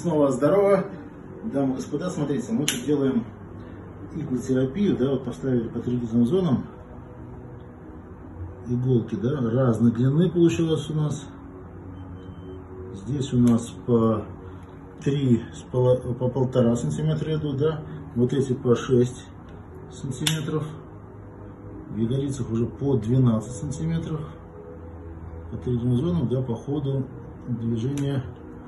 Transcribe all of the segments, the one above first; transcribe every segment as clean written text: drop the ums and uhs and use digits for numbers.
Снова здорово, дамы и господа. Смотрите, мы тут делаем иглотерапию, да, вот поставили по триггерным зонам иголки, да, разной длины получилось у нас. Здесь у нас по 1,5 сантиметра идут, да, вот эти по 6 сантиметров, в ягодицах уже по 12 сантиметров, по триггерным зонам, да, по ходу движения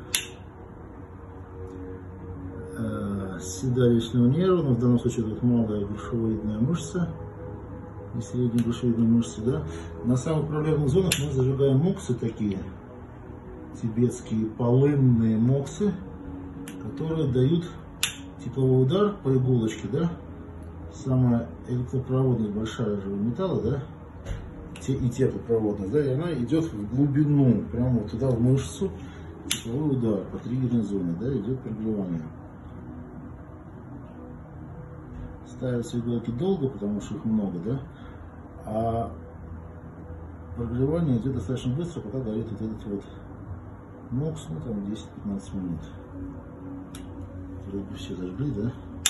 седалищного нерва, но в данном случае тут малая грушевидная мышца и средняя грушевидная мышца, да. На самых проблемных зонах мы зажигаем моксы такие, тибетские полынные моксы, которые дают тепловой удар по иголочке, да. Самая электропроводность большая живого металла, да, и теплопроводность, да, и она идет в глубину, прямо вот туда в мышцу, тепловой удар по триггерной зоне, да, идет прогревание. Ставятся иголки долго, потому что их много, да, а прогревание идет достаточно быстро, пока горит вот этот вот мокс, ну там 10-15 минут. Вроде бы все зажгли, да.